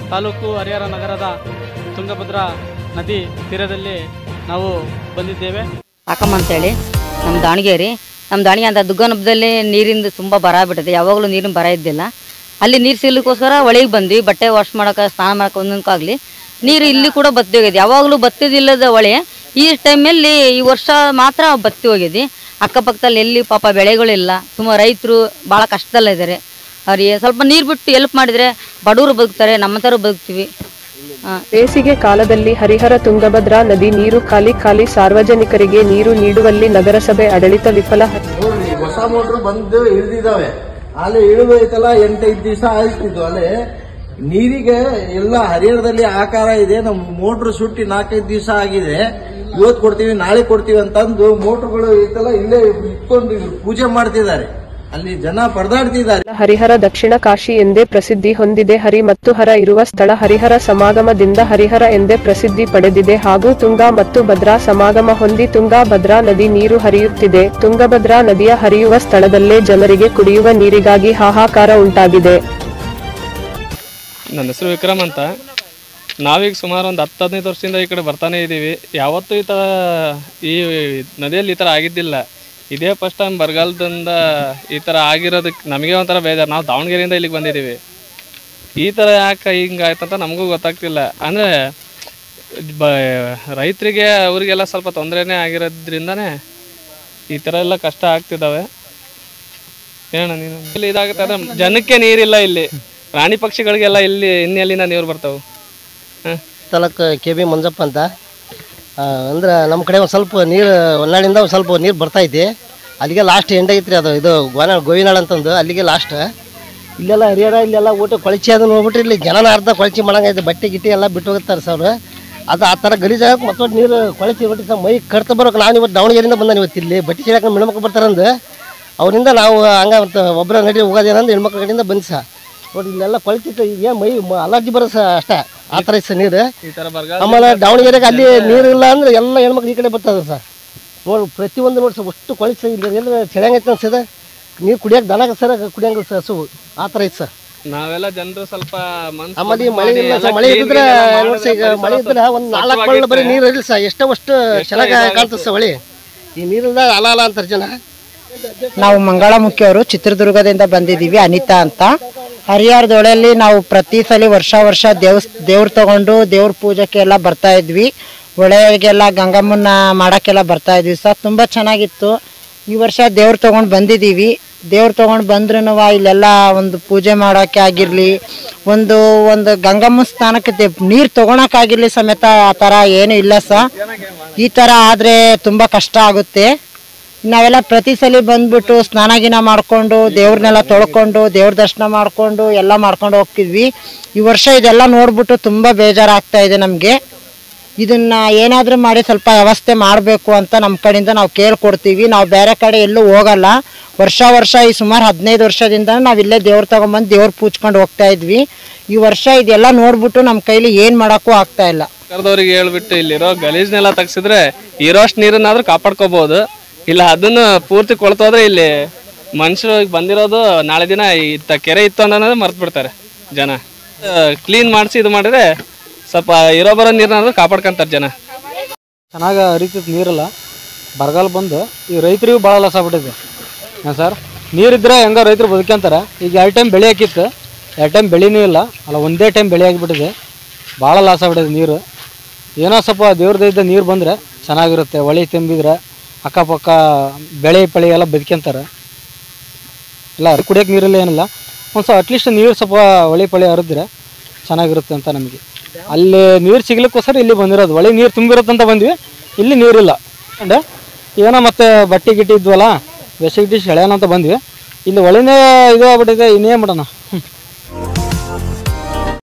ತಾಲೂಕು ಹರಿಹರ ನಗರದ ತುಂಗಭದ್ರಾ ನದಿ ತೀರದಲ್ಲಿ ನಾವು ಬಂದಿದ್ದೇವೆ. ಹಾಕಮ್ಮ ಅಂತೇಳಿ ನಮ್ಮ ದಾವಣಗೆರೆ ಅಂತ ದುಗ್ಗನಬ್ಬದಲ್ಲಿ ನೀರಿಂದ ತುಂಬ ಬರ ಬಿಟ್ಟಿದೆ. ಯಾವಾಗಲೂ ನೀರಿನ ಬರ ಇದ್ದಿಲ್ಲ. ಅಲ್ಲಿ ನೀರು ಸಿಗ್ಲಿಕ್ಕೋಸ್ಕರ ಹೊಳೆಗೆ ಬಂದ್ವಿ. ಬಟ್ಟೆ ವಾಶ್ ಮಾಡೋಕೆ, ಸ್ನಾನ ಮಾಡೋಕೆ ಒಂದೊಂದಕ್ಕಾಗಲಿ ನೀರು ಇಲ್ಲಿ ಕೂಡ ಬತ್ತಿ ಹೋಗಿದೆ. ಯಾವಾಗಲೂ ಬತ್ತಿದಿಲ್ಲದ ಹೊಳೆ ಈ ಟೈಮಲ್ಲಿ ಈ ವರ್ಷ ಮಾತ್ರ ಬತ್ತಿ ಹೋಗಿದೆ. ಅಕ್ಕಪಕ್ಕದಲ್ಲಿ ಎಲ್ಲಿ ಪಾಪ ಬೆಳೆಗಳಿಲ್ಲ. ತುಂಬ ರೈತರು ಭಾಳ ಕಷ್ಟದಲ್ಲಿದ್ದಾರೆ. ಅವ್ರಿಗೆ ಸ್ವಲ್ಪ ನೀರು ಬಿಟ್ಟು ಹೆಲ್ಪ್ ಮಾಡಿದರೆ ಬಡವರು ಬದುಕ್ತಾರೆ, ನಮ್ಮಂಥವ್ರು ಬದುಕ್ತೀವಿ. ಬೇಸಿಗೆ ಕಾಲದಲ್ಲಿ ಹರಿಹರ ತುಂಗಭದ್ರಾ ನದಿ ನೀರು ಖಾಲಿ ಸಾರ್ವಜನಿಕರಿಗೆ ನೀರು ನೀಡುವಲ್ಲಿ ನಗರಸಭೆ ಆಡಳಿತ ವಿಫಲ. ಹೊಸ ಮೋಟ್ರು ಬಂದು ಇಳಿದಿದ್ದಾವೆ. ಅಲ್ಲಿ ಇಳಿದೈತಲ್ಲ 8-5 ದಿವಸ ಆಯ್ತಿದ್ದು. ಅಲ್ಲಿ ನೀರಿಗೆ ಎಲ್ಲ ಹರಿಹರದಲ್ಲಿ ಆಕಾರ ಇದೆ. ನಮ್ಮ ಮೋಟ್ರು ಸುಟ್ಟಿ 4-5 ದಿವಸ ಆಗಿದೆ. ಇವತ್ತು ಕೊಡ್ತೀವಿ, ನಾಳೆ ಕೊಡ್ತೀವಿ ಅಂತಂದು ಮೋಟ್ರುಗಳು ಐತಲ್ಲ ಇಲ್ಲೇ ಇಟ್ಕೊಂಡು ಪೂಜೆ ಮಾಡ್ತಿದ್ದಾರೆ. ಅಲ್ಲಿ ಜನ ಪರದಾಡ್ತಿದ್ದಾರೆ. ಹರಿಹರ ದಕ್ಷಿಣ ಕಾಶಿ ಎಂದೇ ಪ್ರಸಿದ್ಧಿ ಹೊಂದಿದೆ. ಹರಿ ಮತ್ತು ಹರ ಇರುವ ಸ್ಥಳ ಹರಿಹರ ಸಮಾಗಮದಿಂದ ಹರಿಹರ ಎಂದೇ ಪ್ರಸಿದ್ಧಿ ಪಡೆದಿದೆ. ಹಾಗೂ ತುಂಗಾ ಮತ್ತು ಭದ್ರಾ ಸಮಾಗಮ ಹೊಂದಿ ತುಂಗಾ ಭದ್ರಾ ನದಿ ನೀರು ಹರಿಯುತ್ತಿದೆ. ತುಂಗಭದ್ರಾ ನದಿಯ ಹರಿಯುವ ಸ್ಥಳದಲ್ಲೇ ಜನರಿಗೆ ಕುಡಿಯುವ ನೀರಿಗಾಗಿ ಹಾಹಾಕಾರ ಉಂಟಾಗಿದೆ. ನನ್ನ ಹೆಸರು ವಿಕ್ರಮ್ ಅಂತ. ನಾವೀಗ ಸುಮಾರು ಒಂದು 10-15 ವರ್ಷದಿಂದ ಈ ಕಡೆ ಬರ್ತಾನೆ ಇದ್ದೀವಿ. ಯಾವತ್ತೂ ಈ ನದಿಯಲ್ಲಿ ಈ ಥರ ಆಗಿದ್ದಿಲ್ಲ. ಇದೇ ಫಸ್ಟ್ ಟೈಮ್ ಬರಗಾಲದಿಂದ ಈ ಥರ ಆಗಿರೋದಕ್ಕೆ ನಮಗೆ ಒಂಥರ ಬೇಜಾರು. ನಾವು ದಾವಣಗೆರೆಯಿಂದ ಇಲ್ಲಿಗೆ ಬಂದಿದ್ದೀವಿ. ಈ ಥರ ಯಾಕೆ ಹಿಂಗಾಯ್ತಂತ ನಮಗೂ ಗೊತ್ತಾಗ್ತಿಲ್ಲ. ಅಂದರೆ ರೈತರಿಗೆ ಅವರಿಗೆಲ್ಲ ಸ್ವಲ್ಪ ತೊಂದರೆನೇ ಆಗಿರೋದ್ರಿಂದನೇ ಈ ಥರ ಎಲ್ಲ ಕಷ್ಟ ಆಗ್ತಿದ್ದಾವೆ. ಹೇಳ ನೀನು ಇಲ್ಲಿ ಇದಾಗುತ್ತೆ ಅಂದರೆ ಜನಕ್ಕೆ ನೀರಿಲ್ಲ. ಇಲ್ಲಿ ಪ್ರಾಣಿ ಪಕ್ಷಿಗಳಿಗೆಲ್ಲ ಇಲ್ಲಿ ಇನ್ನೆಲ್ಲಿಂದ ನೀರು ಬರ್ತಾವೆ. ತಾಲೂಕು KB ಮಂಜಪ್ಪ ಅಂತ. ಅಂದ್ರೆ ನಮ್ಮ ಕಡೆ ಒಂದು ಸ್ವಲ್ಪ ನೀರು ಹೊನ್ನಾಳಿಂದ ಒಂದು ಸ್ವಲ್ಪ ನೀರು ಬರ್ತೈತಿ. ಅಲ್ಲಿಗೆ ಲಾಸ್ಟ್ ಎಂಡ್ ಐತ್ರಿ. ಅದು ಇದು ಗೋವಿನಾಳು ಅಂತಂದು ಅಲ್ಲಿಗೆ ಲಾಸ್ಟ್. ಇಲ್ಲೆಲ್ಲ ಹರಿಹರ ಇಲ್ಲೆಲ್ಲ ಊಟ ಕೊಳಚೆ ಅದು ನೋಡ್ಬಿಟ್ರೆ ಇಲ್ಲಿ ಜನನ ಅರ್ಧ ಕೊಳಚೆ ಮಾಡಂಗೈತೆ. ಬಟ್ಟೆ ಗಿಟ್ಟೆ ಎಲ್ಲ ಬಿಟ್ಟು ಹೋಗ್ತಾರೆ ಸರ್. ಅದು ಆ ಥರ ಗಲೀಜಾಗಕ್ಕೆ ಮತ್ತೊಟ್ಟು ನೀರು ಕೊಳಚೆ ಬಿಟ್ಟು ಮೈ ಕಡ್ತ ಬರೋಕೆ ನಾವು ಇವತ್ತು ದಾವಣಗೆರೆಯಿಂದ ಬಂದ ಇವತ್ತು ಇಲ್ಲಿ ಬಟ್ಟೆ ಚೀಳಕ್ಕೆ ಹೆಣ್ಮಕ್ಳು ಬರ್ತಾರಂದು ಅವರಿಂದ ನಾವು ಹಂಗೆ ಒಬ್ಬರ ನಡಿ ಹೋಗೋದೇನಂದು ಹೆಣ್ಮಕ್ಳ ಕಡೆಯಿಂದ ಬಂದು ಸಹ ನೋಡಿ ಇಲ್ಲೆಲ್ಲ ಕೊಳತಿತ್ತು. ಏನು ಮೈ ಅಲರ್ಜಿ ಬರೋ ಸಹ ಅಷ್ಟೇ ಆ ಥರ ಸರ್ ನೀರು. ಆಮೇಲೆ ದಾವಣಗೆರೆಗೆ ಅಲ್ಲಿ ನೀರು ಇಲ್ಲ ಅಂದರೆ ಎಲ್ಲ ಹೆಣ್ಮಕ್ಳು ಈ ಕಡೆ ಬರ್ತದೆ ಸರ್. ನೋಡಿ ಪ್ರತಿಯೊಂದು ನೋಡಿ ಸರ್ ಅಷ್ಟು ಕೊಳಚೆ ಇಲ್ಲಿ ಎಲ್ಲ ಚೆಳಂಗೈತೆ ಅನ್ಸದ. ನೀರು ಕುಡಿಯೋಕೆ ದನಕ್ಕೆ ಸರ್ ಕುಡಿಯಂಗಿಲ್ಲ ಸರ್ ಹಸು ಆ ಥರ ಐತೆ ಸರ್. ನಾವೆಲ್ಲ ಜನರು ಸ್ವಲ್ಪ ಆಮೇಲೆ ಮಳೆ ಇಲ್ಲ ಸರ್. ಮಳೆ ಇದ್ದರೆ ಈಗ ಮಳೆ ಇದ್ರೆ ಒಂದು 4 ಬಳ್ಳ ಬರೀ ನೀರು ಇರಲಿ ಸರ್. ಅಷ್ಟು ಚೆನ್ನಾಗಿ ಕಾಣ್ತದೆ ಸರ್ ಹೊಳೆ. ಈ ನೀರಿಂದ ಅಲ ಅಂತಾರೆ ಜನ. ನಾವು ಮಂಗಳಮುಖಿಯವರು ಚಿತ್ರದುರ್ಗದಿಂದ ಬಂದಿದ್ದೀವಿ. ಅನಿತಾ ಅಂತ. ಹರಿಹರದೊಳೆಯಲ್ಲಿ ನಾವು ಪ್ರತಿ ಸಲ ವರ್ಷ ದೇವ್ರು ತಗೊಂಡು ದೇವ್ರ ಪೂಜೆಗೆ ಎಲ್ಲ ಬರ್ತಾ ಇದ್ವಿ. ಹೊಳೆಗೆಲ್ಲ ಗಂಗಮ್ಮನ ಮಾಡೋಕ್ಕೆಲ್ಲ ಬರ್ತಾ ಇದ್ವಿ ಸರ್. ತುಂಬ ಚೆನ್ನಾಗಿತ್ತು. ಈ ವರ್ಷ ದೇವ್ರು ತೊಗೊಂಡು ಬಂದಿದ್ದೀವಿ. ದೇವ್ರು ತೊಗೊಂಡು ಬಂದ್ರೂ ಇಲ್ಲೆಲ್ಲ ಒಂದು ಪೂಜೆ ಮಾಡೋಕ್ಕೆ ಆಗಿರಲಿ, ಒಂದು ಗಂಗಮ್ಮನ ಸ್ನಾನಕ್ಕೆ ನೀರು ತೊಗೊಳಕ್ಕಾಗಿರಲಿ ಸಮೇತ ಆ ಥರ ಏನೂ ಇಲ್ಲ ಸರ್. ಈ ಥರ ಆದರೆ ತುಂಬ ಕಷ್ಟ ಆಗುತ್ತೆ. ನಾವೆಲ್ಲ ಪ್ರತಿ ಸಲ ಬಂದ್ಬಿಟ್ಟು ಸ್ನಾನ ಮಾಡಿಕೊಂಡು ದೇವ್ರನ್ನೆಲ್ಲ ತೊಳ್ಕೊಂಡು ದೇವ್ರ ದರ್ಶನ ಮಾಡಿಕೊಂಡು ಎಲ್ಲ ಮಾಡ್ಕೊಂಡು ಹೋಗ್ತಿದ್ವಿ. ಈ ವರ್ಷ ಇದೆಲ್ಲ ನೋಡ್ಬಿಟ್ಟು ತುಂಬ ಬೇಜಾರಾಗ್ತಾ ಇದೆ ನಮಗೆ. ಇದನ್ನು ಏನಾದರೂ ಮಾಡಿ ಸ್ವಲ್ಪ ವ್ಯವಸ್ಥೆ ಮಾಡಬೇಕು ಅಂತ ನಮ್ಮ ಕಡೆಯಿಂದ ನಾವು ಕೇಳ್ಕೊಡ್ತೀವಿ. ನಾವು ಬೇರೆ ಕಡೆ ಎಲ್ಲೂ ಹೋಗಲ್ಲ. ವರ್ಷ ಈ ಸುಮಾರು 15 ವರ್ಷದಿಂದ ನಾವು ಇಲ್ಲೇ ದೇವ್ರು ತೊಗೊಂಬಂದು ದೇವ್ರು ಪೂಜ್ಕೊಂಡು ಹೋಗ್ತಾ ಇದ್ವಿ. ಈ ವರ್ಷ ಇದೆಲ್ಲ ನೋಡ್ಬಿಟ್ಟು ನಮ್ಮ ಕೈಲಿ ಏನು ಮಾಡೋಕ್ಕೂ ಆಗ್ತಾ ಇಲ್ಲ. ಸರ್ಕಾರದವ್ರಿಗೆ ಹೇಳ್ಬಿಟ್ಟು ಇಲ್ಲಿರೋ ಗಲೀಜ್ನೆಲ್ಲ ತೆಗ್ಸಿದ್ರೆ ಇರೋಷ್ಟು ನೀರನ್ನಾದ್ರೂ ಕಾಪಾಡ್ಕೋಬಹುದು. ಇಲ್ಲ ಅದನ್ನು ಪೂರ್ತಿ ಕೊಳ್ತೋದ್ರೆ ಇಲ್ಲಿ ಮನುಷ್ಯರು ಬಂದಿರೋದು ನಾಳೆ ದಿನ ಕೆರೆ ಇತ್ತು ಅನ್ನೋದು ಮರ್ತು ಬಿಡ್ತಾರೆ ಜನ. ಕ್ಲೀನ್ ಮಾಡಿಸಿ ಇದು ಮಾಡಿದ್ರೆ ಸ್ವಲ್ಪ ಇರೋ ಬರೋ ನೀರನ್ನಾದ್ರೂ ಕಾಪಾಡ್ಕೊಂತಾರೆ ಜನ. ಚೆನ್ನಾಗಿ ಹರಿತಿತ್ತು ನೀರಲ್ಲ. ಬರಗಾಲ ಬಂದು ಈ ರೈತರಿಗೂ ಭಾಳ ಲಾಸ್ ಆಗ್ಬಿಟ್ಟಿದೆ ಹಾಂ ಸರ್. ನೀರಿದ್ರೆ ಹೆಂಗೋ ರೈತರು ಬದುಕ್ಯಂತಾರೆ. ಈಗ 2 ಟೈಮ್ ಬೆಳೆ ಹಾಕಿತ್ತು, 2 ಟೈಮ್ ಬೆಳೆನೂ ಇಲ್ಲ ಅಲ್ಲ, ಒಂದೇ ಟೈಮ್ ಬೆಳೆ ಆಗಿಬಿಟ್ಟಿದೆ. ಭಾಳ ಲಾಸ್ ಆಗ್ಬಿಟ್ಟಿದೆ ನೀರು. ಏನೋ ಸ್ವಲ್ಪ ದೇವ್ರದಿಂದ ನೀರು ಬಂದರೆ ಚೆನ್ನಾಗಿರುತ್ತೆ. ಹೊಳೆ ತುಂಬಿದ್ರೆ ಅಕ್ಕಪಕ್ಕ ಬೆಳೆ ಪಳೆ ಎಲ್ಲ ಬದುಕ್ಯಂತಾರೆ. ಇಲ್ಲ ಕುಡಿಯೋಕೆ ನೀರಿಲ್ಲ ಏನಿಲ್ಲ. ಒಂದು ಸ್ವಲ್ಪ ಅಟ್ಲೀಸ್ಟ್ ನೀರು ಸ್ವಲ್ಪ ಹೊಳೆ ಪಳೆ ಹರಿದ್ರೆ ಚೆನ್ನಾಗಿರುತ್ತೆ ಅಂತ ನಮಗೆ. ಅಲ್ಲಿ ನೀರು ಸಿಗ್ಲಿಕ್ಕೋಸ್ಕರ ಇಲ್ಲಿ ಬಂದಿರೋದು. ಹೊಳೆ ನೀರು ತುಂಬಿರುತ್ತಂತ ಬಂದ್ವಿ, ಇಲ್ಲಿ ನೀರಿಲ್ಲ. ಅಂಡ್ ಏನೋ ಮತ್ತೆ ಬಟ್ಟೆ ಗಿಟ್ಟಿ ಇದ್ವಲ್ಲ ಬೇಸಿಗೆ ಡಿಶ್ ಎಳೆಯೋಣ ಅಂತ ಬಂದ್ವಿ. ಇಲ್ಲಿ ಹೊಳೆನೇ ಇದು ಆಗ್ಬಿಟ್ಟಿದೆ. ಇನ್ನೇನು ಮಾಡೋಣ.